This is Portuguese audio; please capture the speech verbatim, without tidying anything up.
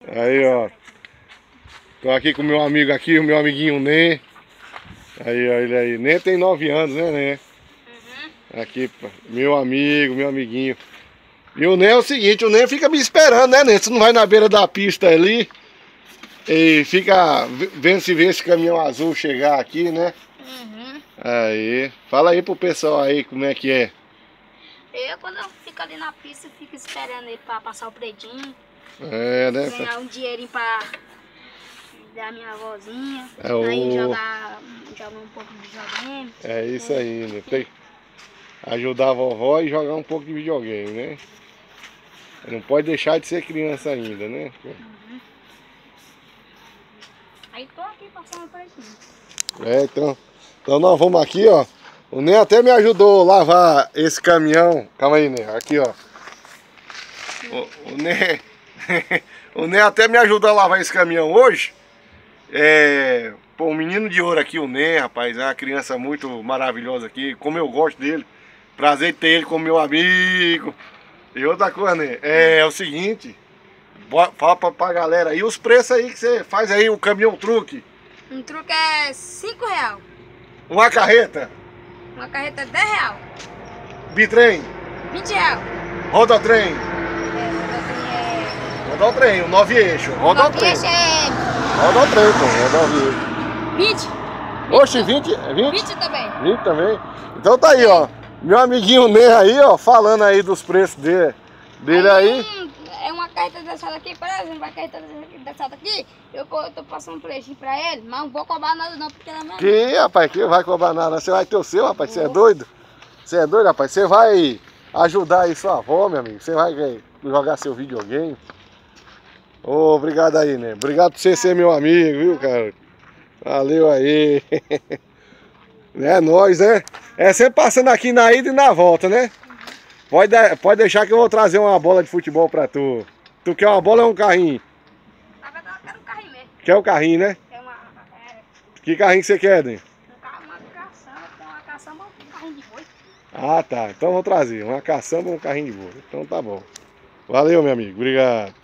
Aí, ó. Tô aqui com o meu amigo aqui, o meu amiguinho Nê. Aí, ó, ele aí. Nê tem nove anos, né, Nê? Uhum. Aqui, meu amigo, meu amiguinho. E o Nê é o seguinte, o Nê fica me esperando, né, Nê? Você não vai na beira da pista ali e fica vendo se vê esse caminhão azul chegar aqui, né? Uhum. Aí, fala aí pro pessoal aí como é que é. Eu, quando eu fico ali na pista, eu fico esperando ele pra passar o pretinho. É, né? Ganhar um dinheirinho pra dar minha avózinha. É o... Aí jogar, jogar um pouco de videogame. É isso aí, né? Tem... Ajudar a vovó e jogar um pouco de videogame, né? Não pode deixar de ser criança ainda, né? Uhum. Aí tô aqui passando o pretinho. É, então... Então nós vamos aqui, ó. O Ney até me ajudou a lavar esse caminhão. Calma aí, Ney. Aqui, ó. O, o Ney... o Ney até me ajudou a lavar esse caminhão hoje. É... Pô, um menino de ouro aqui, o Ney, rapaz. É uma criança muito maravilhosa aqui. Como eu gosto dele. Prazer em ter ele como meu amigo. E outra coisa, Ney. É, é o seguinte. Fala pra, pra galera aí os preços aí que você faz aí, o caminhão truque. Um truque é cinco reais. Uma carreta. Uma carreta é dez reais. Bitrem. vinte reais. Rodotrem. É, rodotrem é... Rodotrem, o nove eixo. Rodotrem. Esse é... Rodotrem, pô. Rodotrem. vinte. Oxe, vinte? É vinte? vinte também. vinte também. Então tá aí, ó. Meu amiguinho Ney aí, ó, falando aí dos preços dele, dele aí. aí. É uma carreta dessa daqui, por exemplo, uma carreta dessa daqui, eu tô passando um precinho pra ele, mas não vou cobrar nada não, porque na minha... Que, rapaz, que vai cobrar nada, você vai ter o seu, rapaz, você é doido? Você é doido, rapaz, você vai ajudar aí sua avó, meu amigo, você vai jogar seu videogame. Ô, obrigado aí, né? Obrigado por você ser meu amigo, viu, cara? Valeu aí. É nóis, né? É sempre passando aqui na ida e na volta, né? Pode, pode deixar que eu vou trazer uma bola de futebol pra tu. Tu quer uma bola ou um carrinho? Na verdade eu quero um carrinho mesmo. Quer o carrinho, né? Quer uma... É... Que carrinho que você quer, né? Um carro, uma caçamba, tem uma caçamba ou um carrinho de boi. Ah, tá. Então eu vou trazer uma caçamba ou um carrinho de boi. Então tá bom. Valeu, meu amigo. Obrigado.